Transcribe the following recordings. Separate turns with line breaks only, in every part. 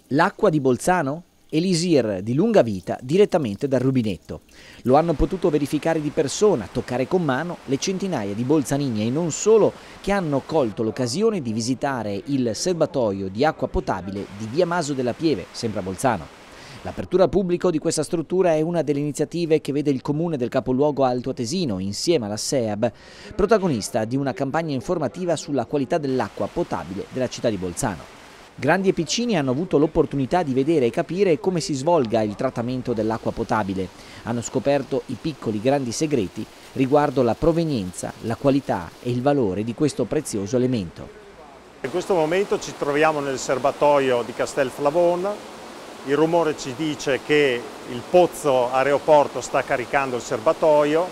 L'acqua di Bolzano? Elisir di lunga vita direttamente dal rubinetto. Lo hanno potuto verificare di persona, toccare con mano le centinaia di bolzanini e non solo che hanno colto l'occasione di visitare il serbatoio di acqua potabile di via Maso della Pieve, sempre a Bolzano. L'apertura al pubblico di questa struttura è una delle iniziative che vede il comune del capoluogo altoatesino, insieme alla SEAB, protagonista di una campagna informativa sulla qualità dell'acqua potabile della città di Bolzano. Grandi e piccini hanno avuto l'opportunità di vedere e capire come si svolga il trattamento dell'acqua potabile. Hanno scoperto i piccoli grandi segreti riguardo la provenienza, la qualità e il valore di questo prezioso elemento.
In questo momento ci troviamo nel serbatoio di Castelflavon. Il rumore ci dice che il pozzo aeroporto sta caricando il serbatoio.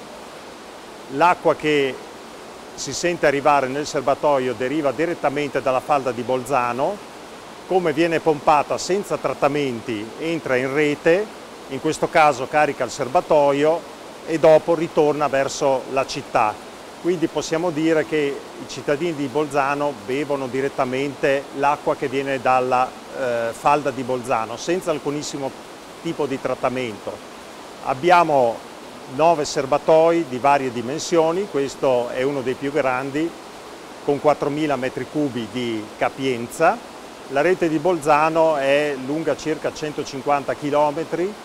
L'acqua che si sente arrivare nel serbatoio deriva direttamente dalla falda di Bolzano. Come viene pompata senza trattamenti entra in rete, in questo caso carica il serbatoio e dopo ritorna verso la città. Quindi possiamo dire che i cittadini di Bolzano bevono direttamente l'acqua che viene dalla falda di Bolzano, senza alcunissimo tipo di trattamento. Abbiamo 9 serbatoi di varie dimensioni, questo è uno dei più grandi, con 4.000 metri cubi di capienza. La rete di Bolzano è lunga circa 150 km,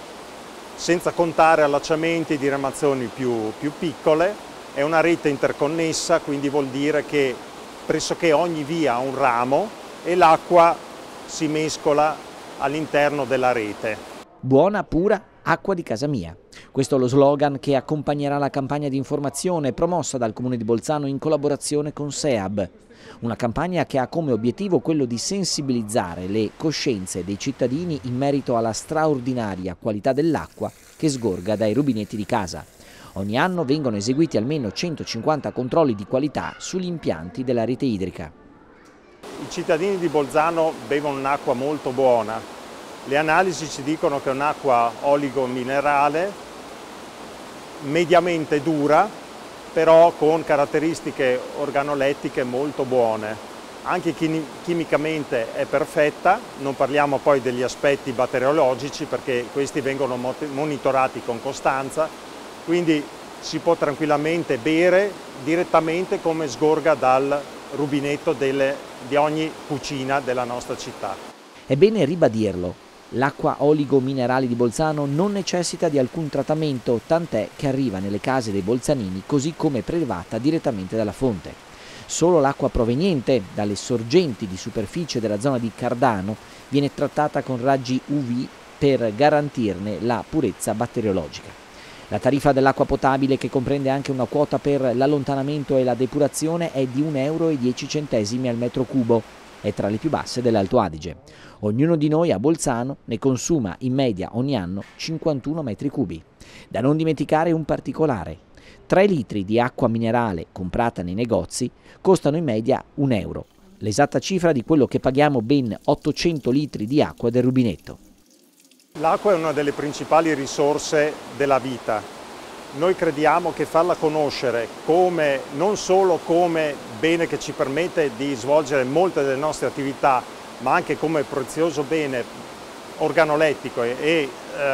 senza contare allacciamenti e diramazioni più piccole. È una rete interconnessa, quindi vuol dire che pressoché ogni via ha un ramo e l'acqua si mescola all'interno della rete.
Buona, pura acqua di casa mia. Questo è lo slogan che accompagnerà la campagna di informazione promossa dal Comune di Bolzano in collaborazione con SEAB. Una campagna che ha come obiettivo quello di sensibilizzare le coscienze dei cittadini in merito alla straordinaria qualità dell'acqua che sgorga dai rubinetti di casa. Ogni anno vengono eseguiti almeno 150 controlli di qualità sugli impianti della rete idrica.
I cittadini di Bolzano bevono un'acqua molto buona. Le analisi ci dicono che è un'acqua oligominerale, mediamente dura, però con caratteristiche organolettiche molto buone. Anche chimicamente è perfetta, non parliamo poi degli aspetti batteriologici perché questi vengono monitorati con costanza, quindi si può tranquillamente bere direttamente come sgorga dal rubinetto di ogni cucina della nostra città.
È bene ribadirlo. L'acqua oligominerale di Bolzano non necessita di alcun trattamento, tant'è che arriva nelle case dei bolzanini così come prelevata direttamente dalla fonte. Solo l'acqua proveniente dalle sorgenti di superficie della zona di Cardano viene trattata con raggi UV per garantirne la purezza batteriologica. La tariffa dell'acqua potabile, che comprende anche una quota per l'allontanamento e la depurazione, è di 1,10 € al metro cubo. È tra le più basse dell'Alto Adige. Ognuno di noi a Bolzano ne consuma in media ogni anno 51 metri cubi. Da non dimenticare un particolare: 3 litri di acqua minerale comprata nei negozi costano in media €1, l'esatta cifra di quello che paghiamo ben 800 litri di acqua del rubinetto.
L'acqua è una delle principali risorse della vita. Noi crediamo che farla conoscere non solo come bene che ci permette di svolgere molte delle nostre attività, ma anche come prezioso bene organolettico e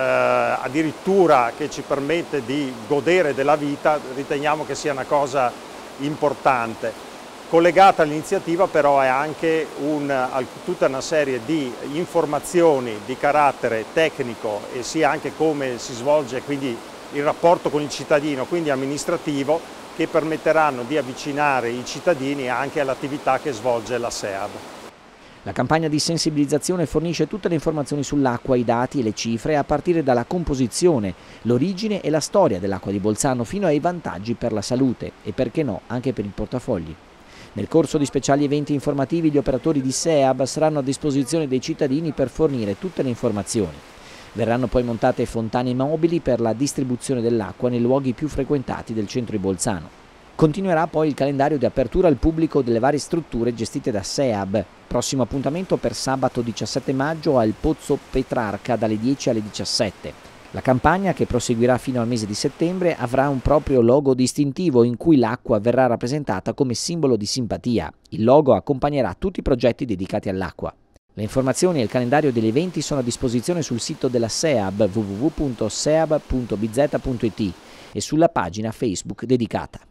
addirittura che ci permette di godere della vita, riteniamo che sia una cosa importante. Collegata all'iniziativa però è anche tutta una serie di informazioni di carattere tecnico e sia anche come si svolge quindi il rapporto con il cittadino, quindi amministrativo, che permetteranno di avvicinare i cittadini anche all'attività che svolge la SEAB.
La campagna di sensibilizzazione fornisce tutte le informazioni sull'acqua, i dati e le cifre, a partire dalla composizione, l'origine e la storia dell'acqua di Bolzano fino ai vantaggi per la salute e, perché no, anche per i portafogli. Nel corso di speciali eventi informativi gli operatori di SEAB saranno a disposizione dei cittadini per fornire tutte le informazioni. Verranno poi montate fontane mobili per la distribuzione dell'acqua nei luoghi più frequentati del centro di Bolzano. Continuerà poi il calendario di apertura al pubblico delle varie strutture gestite da SEAB. Prossimo appuntamento per sabato 17 maggio al Pozzo Petrarca dalle 10 alle 17. La campagna, che proseguirà fino al mese di settembre, avrà un proprio logo distintivo in cui l'acqua verrà rappresentata come simbolo di simpatia. Il logo accompagnerà tutti i progetti dedicati all'acqua. Le informazioni e il calendario degli eventi sono a disposizione sul sito della SEAB www.seab.bz.it e sulla pagina Facebook dedicata.